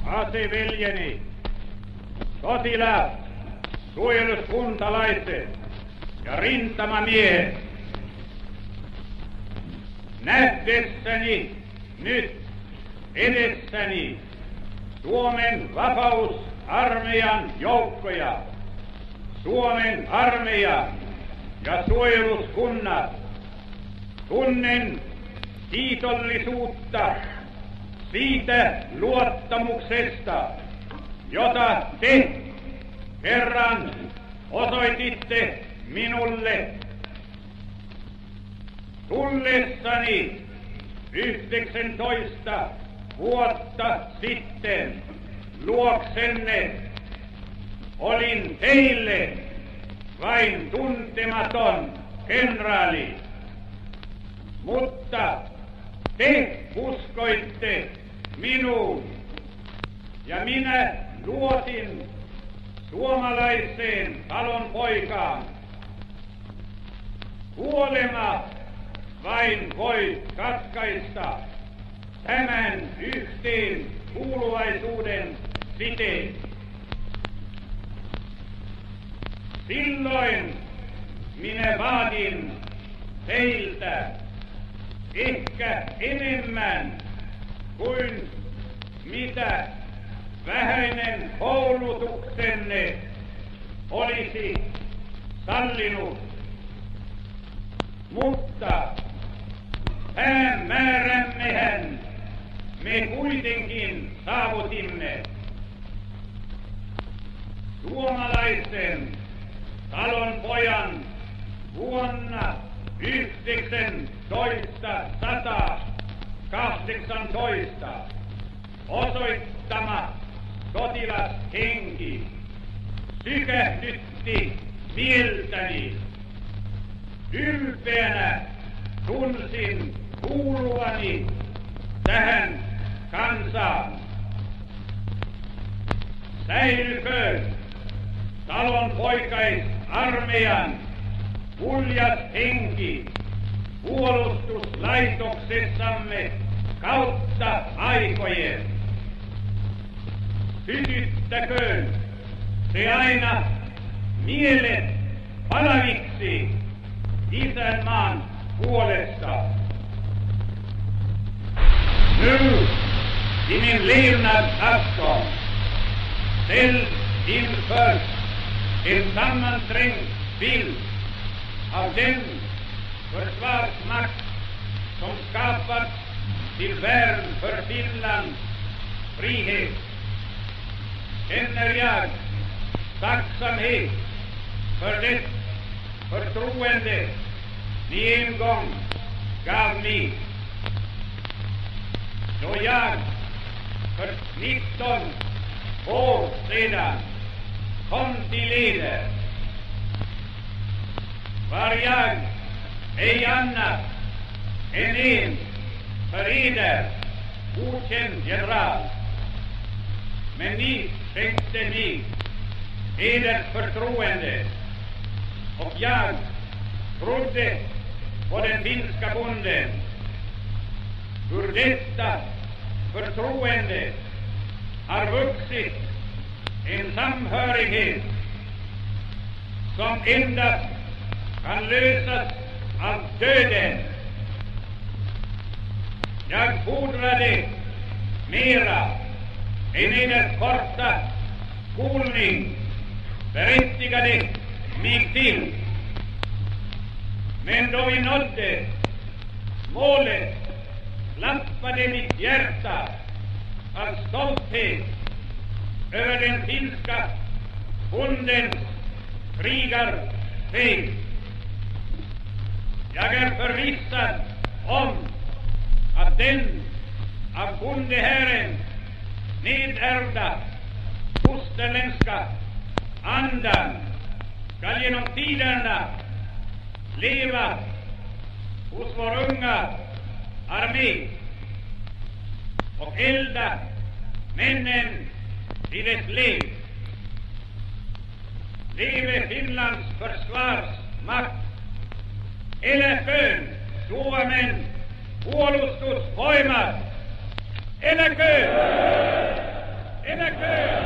aseveljeni, sotilaat, suojeluskuntalaiset ja rintamamiehet. Nähdessäni nyt edessäni Suomen vapausarmeijan joukkoja, Suomen armeija ja suojeluskunnat, tunnen kiitollisuutta siitä luottamuksesta, jota te kerran osoititte minulle. Tullessani 19 vuotta sitten luoksenne olin teille vain tuntematon kenraali, mutta te uskoitte minuun ja minä luotin suomalaiseen talonpoikaan. Kuolema vain voi katkaista tämän yhteen kuuluvaisuuden siteen. Silloin minä vaadin teiltä ehkä enemmän kuin mitä vähäinen koulutuksenne olisi sallinut, mutta päämäärämmehän me kuitenkin saavutimme. Suomalaisen talonpojan vuonna 1918 osoittama sotilashenki sykähdytti mieltäni. Ylpeänä tunsin kuuluvani tähän kansaan. Säilyköön talonpoikaisarmeijan uljas henki puolustuslaitoksessamme kautta aikojen. Sytyttäköön se aina mielet palaviksi isänmaan puolesta. Nu, i min levnadsafton, ställs inför en sammanträngd bild av den försvarsmakt som skapats till värn för Finlands frihet, känner jag tacksamhet för det förtroende ni en gång gav mig. Då jag för 19 år sedan kom till eder var jag ej annat än en för eder okänd general. Men ni skänkte mig eders förtroende och jag trodde på den finska bonden. Ur detta förtroende har vuxit en samhörighet som endast kan lösas av döden. Jag fordrade mera än eders korta skolning berättigade mig till. Men då vi nådde målet klappade mitt hjärta av stolthet över den finska bondens krigarseg. Jag är förvissad om att den av bondehären nedärvda fosterländska andan skall genom tiderna leva hos vår unga armé och elda männen till dess liv. Leve Finlands försvarsmakt. Eläköön Suomen puolustusvoimat. Eläköön! Eläköön!